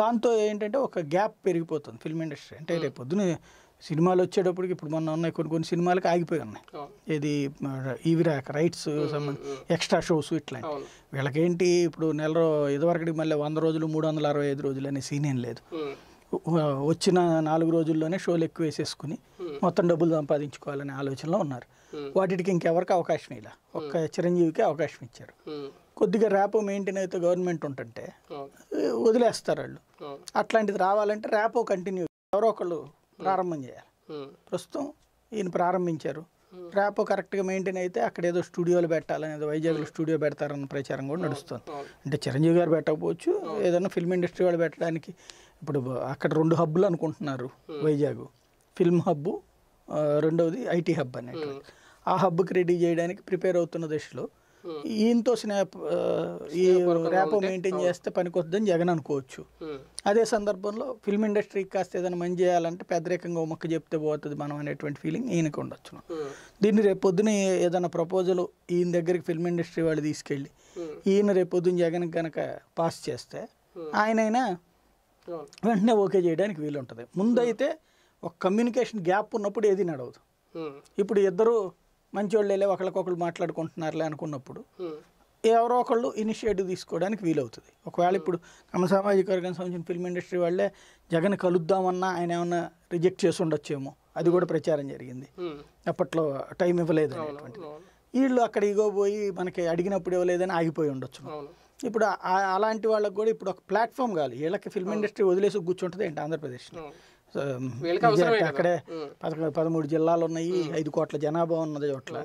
దాంతో ఏంటంటే ఒక గ్యాప్ పెరిగిపోతుంది ఫిల్మ్ ఇండస్ట్రీ. అంటే రేపు పొద్దున సినిమాలు వచ్చేటప్పటికి ఇప్పుడు మొన్న ఉన్నాయి కొన్ని సినిమాలకి ఆగిపోయి ఉన్నాయి. ఇది ఇవి రాక రైట్స్ ఎక్స్ట్రా షోస్ ఇట్లాంటి. వీళ్ళకేంటి ఇప్పుడు ఇదివరకటి మళ్ళీ 100 రోజులు 365 రోజులు అనే సీన్ ఏం లేదు. వచ్చిన 4 రోజుల్లోనే షోలు ఎక్కువ వేసేసుకుని మొత్తం డబ్బులు సంపాదించుకోవాలనే ఆలోచనలో ఉన్నారు. వాటికి ఇంకెవరికి అవకాశం ఇలా ఒక్క చిరంజీవికి అవకాశం ఇచ్చారు. కొద్దిగా ర్యాపో మెయింటైన్ అయితే గవర్నమెంట్ ఉంటుంటే వదిలేస్తారు వాళ్ళు. అట్లాంటిది రావాలంటే ర్యాపో కంటిన్యూ ఎవరో ఒకళ్ళు ప్రారంభం చేయాలి. ప్రస్తుతం ఈయన ప్రారంభించారు. ర్యాపో కరెక్ట్గా మెయింటైన్ అయితే అక్కడ ఏదో స్టూడియోలు పెట్టాలనేది వైజాగ్లో స్టూడియో పెడతారన్న ప్రచారం కూడా నడుస్తుంది. అంటే చిరంజీవి గారు పెట్టకపోవచ్చు, ఏదైనా ఫిల్మ్ ఇండస్ట్రీ వాళ్ళు పెట్టడానికి ఇప్పుడు అక్కడ 2 హబ్బులు అనుకుంటున్నారు. వైజాగ్ ఫిల్మ్ హబ్బు, రెండవది ఐటీ హబ్ అనేటువంటి. ఆ హబ్కి రెడీ చేయడానికి ప్రిపేర్ అవుతున్న దశలో ఈయనతో ఈ ర్యాపో మెయింటైన్ చేస్తే పనికొస్తుందని జగన్ అనుకోవచ్చు. అదే సందర్భంలో ఫిల్మ్ ఇండస్ట్రీకి కాస్త ఏదైనా మంచి చేయాలంటే పెద్దరికంగా మొక్క చెప్తే పోతుంది మనం అనేటువంటి ఫీలింగ్ ఈయనకు ఉండొచ్చు. దీన్ని రేపు పొద్దున ఏదైనా ప్రపోజల్ ఈయన దగ్గరికి ఫిల్మ్ ఇండస్ట్రీ వాళ్ళు తీసుకెళ్ళి ఈయన రేపు పొద్దున జగన్ కనుక పాస్ చేస్తే ఆయనైనా వెంటనే ఓకే చేయడానికి వీలుంటుంది. ముందైతే ఒక కమ్యూనికేషన్ గ్యాప్ ఉన్నప్పుడు ఏది నడవదు. ఇప్పుడు ఇద్దరు మంచివాళ్ళు వెళ్ళి ఒకరికొకరు మాట్లాడుకుంటున్నారులే అనుకున్నప్పుడు ఎవరో ఒకళ్ళు ఇనిషియేటివ్ తీసుకోవడానికి వీలవుతుంది. ఒకవేళ ఇప్పుడు సామాజిక వర్గానికి సంబంధించిన ఫిల్మ్ ఇండస్ట్రీ వాళ్ళే జగన్ కలుద్దామన్నా ఆయన ఏమన్నా రిజెక్ట్ చేసి ఉండొచ్చేమో, అది కూడా ప్రచారం జరిగింది. అప్పట్లో టైం ఇవ్వలేదు అనేటువంటి. వీళ్ళు అక్కడ ఇగోపోయి మనకి అడిగినప్పుడు ఇవ్వలేదని ఆగిపోయి ఉండొచ్చు. ఇప్పుడు అలాంటి వాళ్ళకి కూడా ఇప్పుడు ఒక ప్లాట్ఫామ్ కావాలి. వీళ్ళకి ఫిల్మ్ ఇండస్ట్రీ వదిలేసి కూర్చుంటుంది ఏంటి ఆంధ్రప్రదేశ్లో. అక్కడే 13 జిల్లాలు ఉన్నాయి, 5 కోట్ల జనాభా ఉన్నది చోట్ల.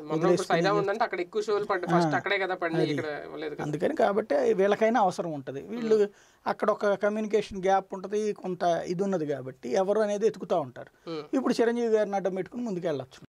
అందుకని కాబట్టి వీళ్ళకైనా అవసరం ఉంటుంది. వీళ్ళు అక్కడ ఒక కమ్యూనికేషన్ గ్యాప్ ఉంటుంది, కొంత ఇది ఉన్నది కాబట్టి ఎవరు అనేది ఎతుకుతూ ఉంటారు. ఇప్పుడు చిరంజీవి గారిని అడ్డం పెట్టుకుని ముందుకు వెళ్ళొచ్చు.